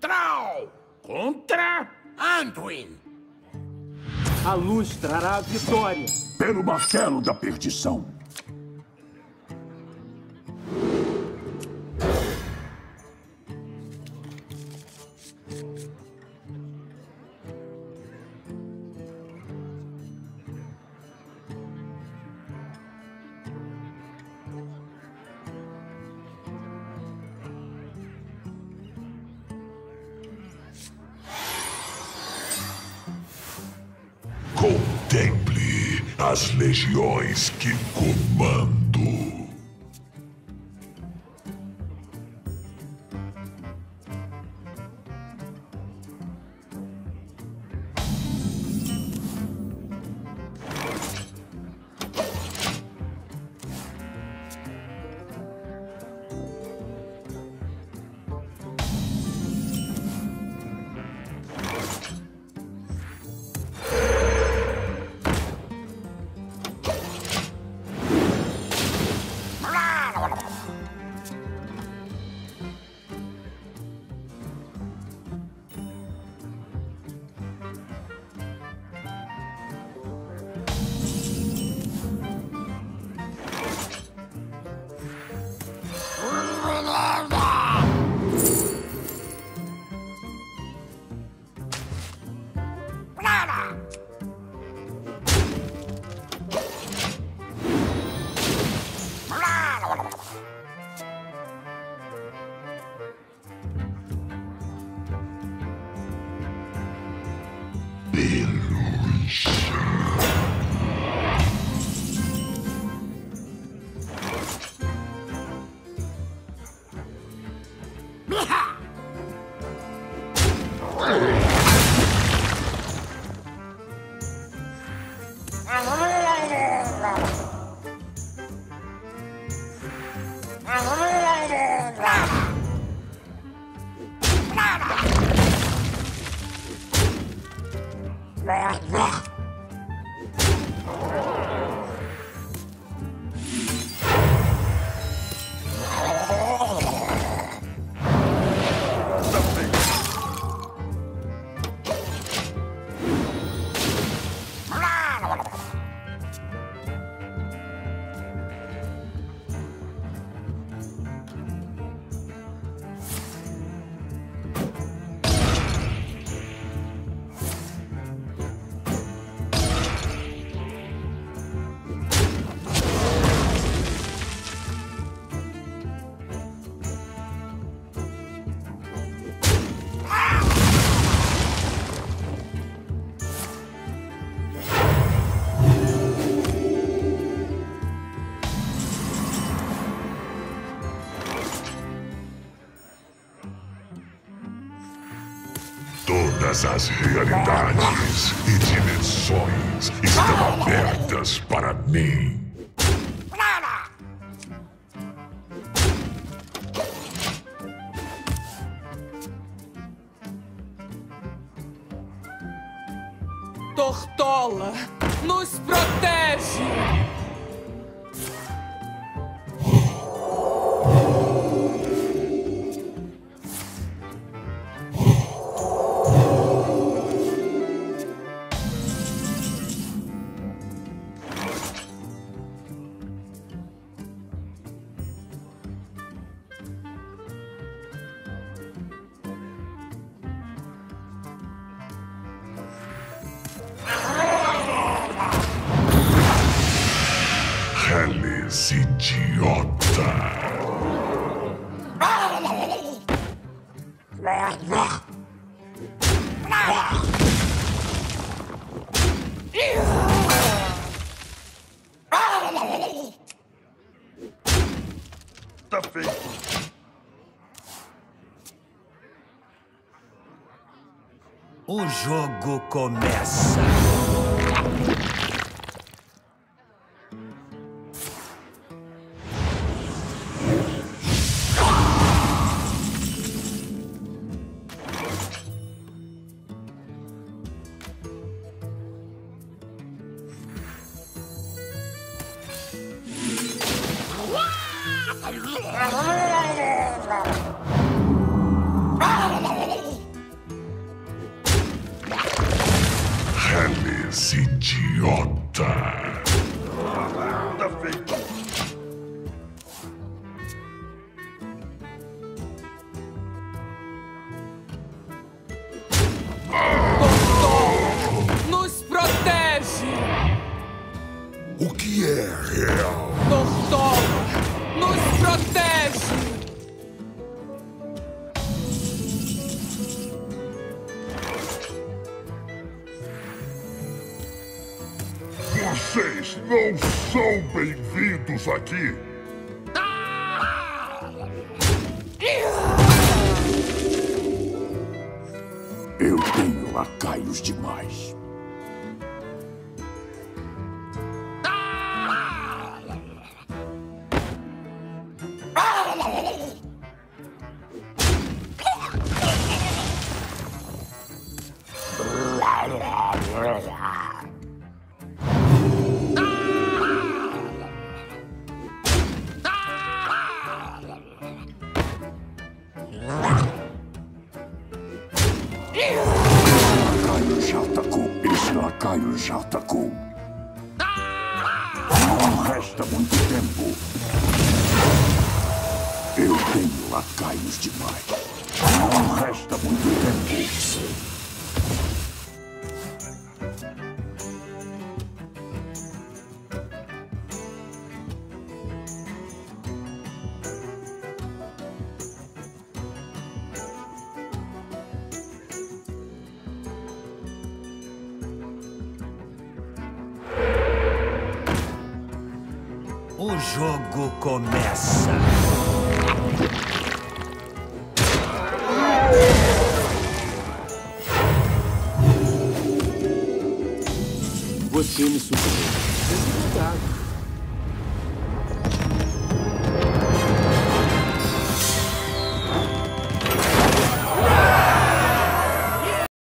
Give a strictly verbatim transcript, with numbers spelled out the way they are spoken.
Trau! Contra Anduin! A luz trará a vitória. Pelo martelo da perdição. Contemple as legiões que comando. Todas as realidades e dimensões estão abertas para mim. Tortola, nos protege! Hellis, idiota! Tá feito. O jogo começa. esse idiota. Tá feito. Nos protege! O que é real? Doutor, nos protege! Vocês não são bem-vindos aqui. Eu tenho lacaios demais. Lacaio já atacou. Esse lacaio já atacou. Não resta muito tempo. Eu tenho lacaios demais. Não resta muito tempo. O jogo começa. Você me superou. Obrigado.